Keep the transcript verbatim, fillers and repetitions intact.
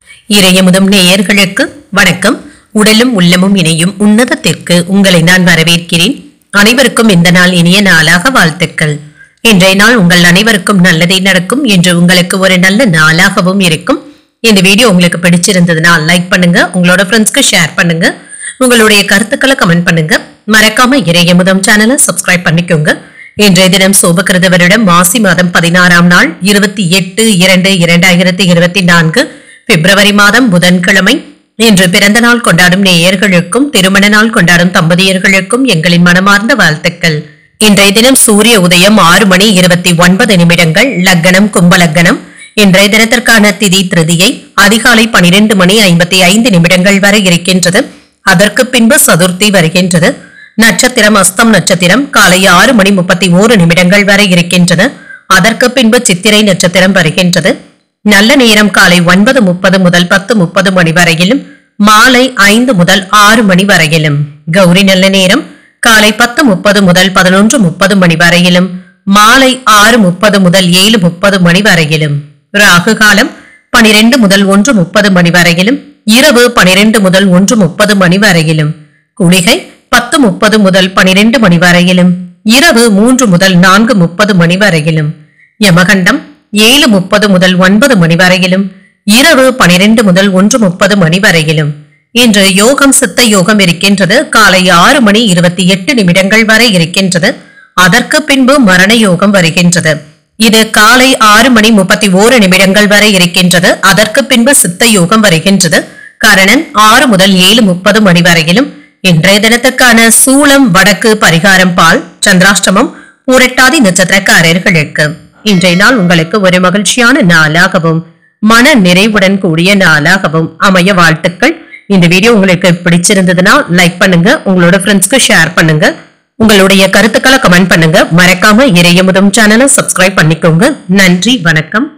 இறையமுதம் நேயர்களுக்கு வணக்கம். உடலும் உள்ளமும் இணையும் உன்னதத்திற்கு உங்களை நான் வரவேற்கிறேன். அனைவருக்கும் இந்த நாள் இனிய நாளாக வாழ்த்துக்கள். இன்றைய நாள் உங்கள் அனைவருக்கும் நல்லதே நடக்கும் என்று உங்களுக்கு ஒரு நல்ல நாளாகவும் இருக்கும். இந்த வீடியோ உங்களுக்கு பிடிச்சிருந்ததுன்னா லைக் பண்ணுங்க, உங்களோட ஃப்ரெண்ட்ஸ்க்கு ஷேர் பண்ணுங்க, உங்களுடைய கருத்துக்களை கமெண்ட் பண்ணுங்க. மறக்காம இறையமுதம் சேனலை சப்ஸ்கிரைப் பண்ணிக்கோங்க. இன்றைய தினம் சோபகிருத வருடம் மாசி மாதம் பதினாறாம் நாள் இருபத்தி எட்டு இரண்டு இரண்டாயிரத்தி இருபத்தி நான்கு பிப்ரவரி மாதம் புதன்கிழமை. இன்று பிறந்த நாள் கொண்டாடும் நேயர்களுக்கும் திருமண நாள் கொண்டாடும் தம்பதியர்களுக்கும் எங்களின் மனமார்ந்த வாழ்த்துக்கள். இன்றைய தினம் சூரிய உதயம் ஆறு மணி இருபத்தி ஒன்பது நிமிடங்கள், லக்னம் கும்பலக்னம். இன்றைய தினத்திற்கான திதி திருதியை அதிகாலை பனிரெண்டு மணி ஐம்பத்தி ஐந்து நிமிடங்கள் வரை இருக்கின்றது. அதற்கு பின்பு சதுர்த்தி வருகின்றது. நட்சத்திரம் அஸ்தம் நட்சத்திரம் காலை ஆறு மணி முப்பத்தி ஓரு நிமிடங்கள் வரை இருக்கின்றது. அதற்கு பின்பு சித்திரை நட்சத்திரம் வருகின்றது. நல்ல நேரம் காலை ஒன்பது முப்பது முதல் பத்து முப்பது மணி வரையிலும், மாலை ஐந்து முதல் ஆறு மணி வரையிலும். கௌரி நல்ல நேரம் காலை பத்து முப்பது முதல் பதினொன்று முப்பது மணி வரையிலும், மாலை ஆறு முப்பது முதல் ஏழு முப்பது மணி வரையிலும். ராகு காலம் பனிரெண்டு முதல் ஒன்று முப்பது மணி வரையிலும், இரவு பனிரெண்டு முதல் ஒன்று முப்பது மணி வரையிலும். குளிகை பத்து முப்பது முதல் பனிரெண்டு மணி வரையிலும், இரவு மூன்று முதல் நான்கு முப்பது மணி வரையிலும். யமகண்டம் ஏழு முப்பது முதல் ஒன்பது மணி வரையிலும், இரவு பனிரெண்டு முதல் ஒன்று முப்பது மணி வரையிலும். இன்று யோகம் சித்த யோகம் இருக்கின்றது. காலை ஆறு மணி இருபத்தி எட்டு நிமிடங்கள் வரை இருக்கின்றது. அதற்கு பின்பு மரண யோகம் வருகின்றது. இது காலை ஆறு மணி முப்பத்தி ஓரு நிமிடங்கள் வரை இருக்கின்றது. அதற்கு பின்பு சித்த யோகம் வருகின்றது. கரணன் ஆறு முதல் ஏழு முப்பது மணி வரையிலும். இன்றைய தினத்துக்கான சூளம் வடக்கு, பரிகாரம் பால், சந்திராஷ்டமம் பூரட்டாதி நட்சத்திரக்காரர்களுக்கு. இன்றைய நாள் உங்களுக்கு ஒரு மகிழ்ச்சியான நாளாகவும் மன நிறைவுடன் கூடிய நாளாகவும் அமைய வாழ்த்துக்கள். இந்த வீடியோ உங்களுக்கு பிடிச்சிருந்ததுன்னா லைக் பண்ணுங்க, உங்களோட ஃப்ரெண்ட்ஸ்க்கு ஷேர் பண்ணுங்க, உங்களுடைய கருத்துக்களை கமெண்ட் பண்ணுங்க. மறக்காம இறையமுதம் சேனலை சப்ஸ்கிரைப் பண்ணிக்கோங்க. நன்றி, வணக்கம்.